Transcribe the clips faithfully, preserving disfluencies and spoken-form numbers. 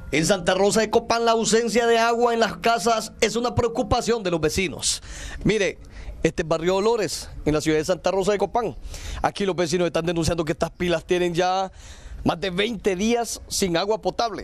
En Santa Rosa de Copán la ausencia de agua en las casas es una preocupación de los vecinos. Mire, este es Barrio Dolores, en la ciudad de Santa Rosa de Copán. Aquí los vecinos están denunciando que estas pilas tienen ya más de veinte días sin agua potable.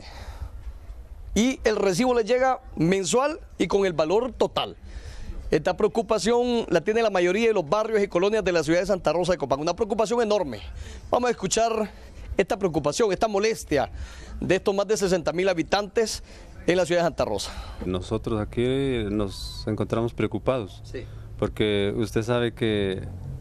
Y el recibo les llega mensual y con el valor total. Esta preocupación la tiene la mayoría de los barrios y colonias de la ciudad de Santa Rosa de Copán. Una preocupación enorme. Vamos a escuchar esta preocupación, esta molestia de estos más de sesenta mil habitantes en la ciudad de Santa Rosa. Nosotros aquí nos encontramos preocupados, sí, porque usted sabe que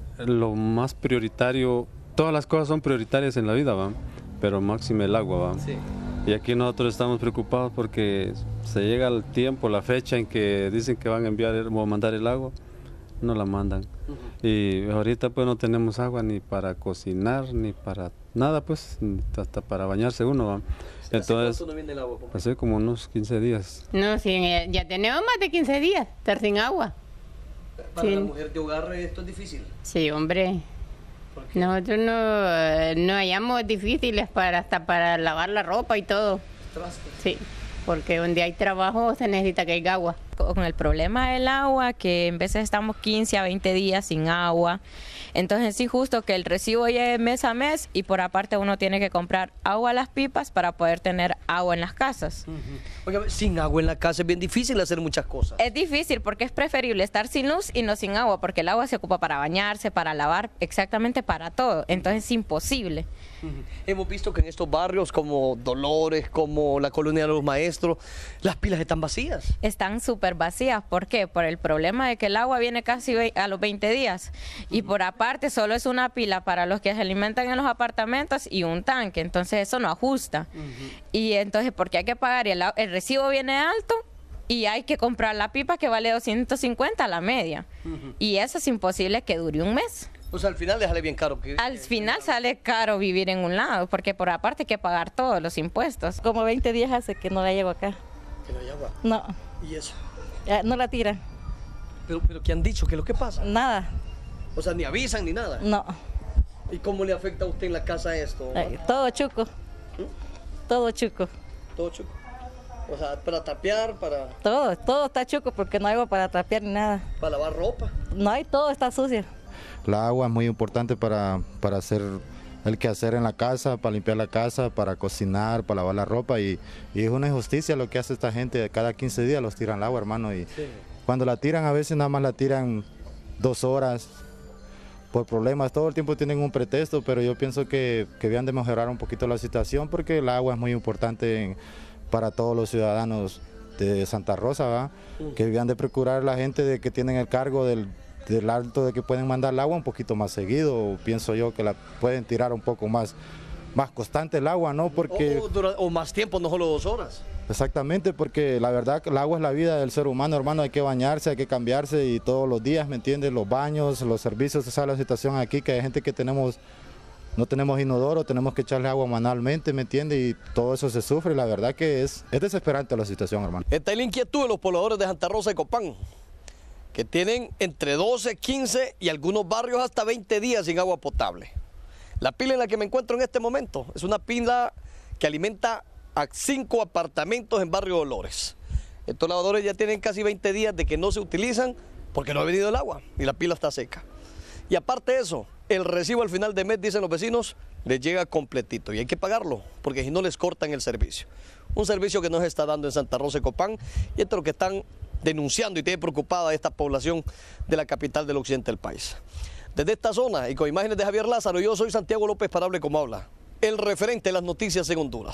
lo más prioritario, todas las cosas son prioritarias en la vida, ¿va? Pero máxime el agua, ¿va? Sí. Y aquí nosotros estamos preocupados porque se llega el tiempo, la fecha en que dicen que van a enviar o mandar el agua, no la mandan. Uh-huh. Y ahorita pues no tenemos agua ni para cocinar, ni para nada, pues, hasta para bañarse uno, ¿va? Entonces, ¿hace no viene el agua? Hace como unos quince días. No, sí, ya tenemos más de quince días, estar sin agua. Para sí. La mujer de hogar esto es difícil. Sí, hombre. Nosotros no, no hallamos difíciles para hasta para lavar la ropa y todo. Traste. Sí, porque donde hay trabajo se necesita que haya agua. Con el problema del agua, que en veces estamos quince a veinte días sin agua, entonces sí, justo que el recibo llegue mes a mes y por aparte uno tiene que comprar agua a las pipas para poder tener agua en las casas. Uh-huh. Oye, sin agua en la casa es bien difícil hacer muchas cosas. Es difícil porque es preferible estar sin luz y no sin agua, porque el agua se ocupa para bañarse, para lavar, exactamente para todo, entonces es imposible. Uh-huh. Hemos visto que en estos barrios como Dolores, como la Colonia de los Maestros, las pilas están vacías. Están súper vacías, ¿por qué? Por el problema de que el agua viene casi a los veinte días y por aparte solo es una pila para los que se alimentan en los apartamentos y un tanque, entonces eso no ajusta. Uh-huh. Y entonces, porque hay que pagar y el, el recibo viene alto y hay que comprar la pipa que vale doscientos cincuenta a la media. Uh-huh. Y eso es imposible que dure un mes. O sea, al final le sale bien caro. Que, al final sale caro vivir en un lado, porque por aparte hay que pagar todos los impuestos. Como veinte días hace que no la llevo acá. ¿Que no hay agua? No. ¿Y eso? Eh, no la tira. ¿Pero, pero qué han dicho? ¿Qué es lo que pasa? Nada. O sea, ni avisan ni nada. No. ¿Y cómo le afecta a usted en la casa esto? Ay, todo chuco. ¿Mm? Todo chuco. Todo chuco. O sea, para trapear, para... Todo, todo está chuco porque no hay agua para trapear ni nada. ¿Para lavar ropa? No hay, todo está sucio. La agua es muy importante para, para hacer el quehacer en la casa, para limpiar la casa, para cocinar, para lavar la ropa y, y es una injusticia lo que hace esta gente. Cada quince días los tiran el agua, hermano, y sí. Cuando la tiran a veces nada más la tiran dos horas por problemas. Todo el tiempo tienen un pretexto, pero yo pienso que, que deben de mejorar un poquito la situación porque el agua es muy importante en, para todos los ciudadanos de Santa Rosa, ¿verdad? Uh-huh. Que deben de procurar la gente de que tienen el cargo del del alto de que pueden mandar el agua un poquito más seguido, pienso yo que la pueden tirar un poco más, más constante el agua, ¿no? Porque, o, o, o más tiempo, no solo dos horas. Exactamente, porque la verdad que el agua es la vida del ser humano, hermano, hay que bañarse, hay que cambiarse y todos los días, ¿me entiendes? Los baños, los servicios, esa es la situación aquí, que hay gente que tenemos, no tenemos inodoro, tenemos que echarle agua manualmente, ¿me entiendes? Y todo eso se sufre y la verdad que es, es desesperante la situación, hermano. Esta es la inquietud de los pobladores de Santa Rosa de Copán, que tienen entre doce, quince y algunos barrios hasta veinte días sin agua potable. La pila en la que me encuentro en este momento es una pila que alimenta a cinco apartamentos en Barrio Dolores. Estos lavadores ya tienen casi veinte días de que no se utilizan porque no ha venido el agua y la pila está seca. Y aparte de eso, el recibo al final de mes, dicen los vecinos, les llega completito y hay que pagarlo porque si no les cortan el servicio. Un servicio que no se está dando en Santa Rosa de Copán y esto es lo que están denunciando y tiene preocupada a esta población de la capital del occidente del país. Desde esta zona y con imágenes de Javier Lázaro, yo soy Santiago López para Hable Como Habla, el referente de las noticias en Honduras.